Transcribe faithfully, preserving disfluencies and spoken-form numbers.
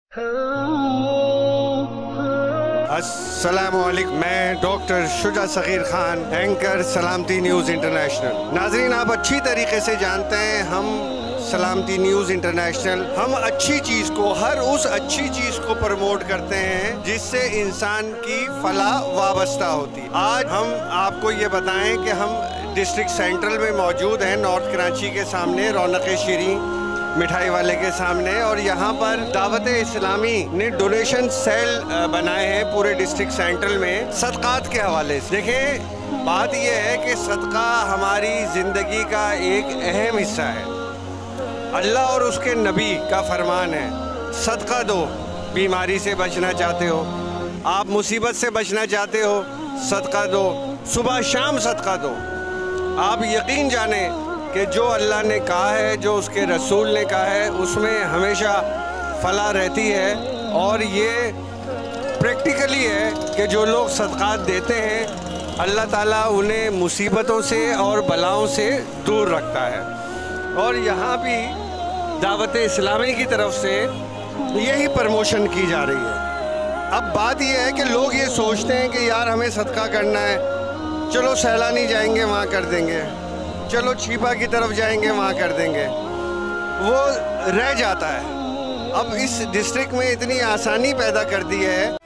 अस्सलामुअलैकुम, मैं doctor Shuja Sagir Khan, anchor Salamati news international. नाजरीन, आप अच्छी तरीके से जानते हैं हम सलामती न्यूज़ इंटरनेशनल हम अच्छी चीज़ को, हर उस अच्छी चीज़ को प्रमोट करते हैं जिससे इंसान की फलाह वाबस्ता होती है। आज हम आपको ये बताएं कि हम डिस्ट्रिक्ट सेंट्रल में मौजूद हैं, नॉर्थ कराची के सामने, रौनक शीरी मिठाई वाले के सामने, और यहाँ पर दावत इस्लामी ने डोनेशन सेल बनाए हैं पूरे डिस्ट्रिक्ट सेंट्रल में सदक़ात के हवाले से। देखें, बात यह है कि सदका हमारी ज़िंदगी का एक अहम हिस्सा है। अल्लाह और उसके नबी का फरमान है, सदका दो। बीमारी से बचना चाहते हो, आप मुसीबत से बचना चाहते हो, सदका दो। सुबह शाम सदका दो। आप यकीन जाने कि जो अल्लाह ने कहा है, जो उसके रसूल ने कहा है, उसमें हमेशा फलाह रहती है। और ये प्रैक्टिकली है कि जो लोग सदक़ात देते हैं, अल्लाह ताला उन्हें मुसीबतों से और बलाओं से दूर रखता है। और यहाँ भी दावत इस्लामी की तरफ से यही प्रमोशन की जा रही है। अब बात यह है कि लोग ये सोचते हैं कि यार हमें सदका करना है, चलो सैलानी जाएंगे वहाँ कर देंगे, चलो छिपा की तरफ जाएंगे वहाँ कर देंगे, वो रह जाता है। अब इस डिस्ट्रिक्ट में इतनी आसानी पैदा कर दी है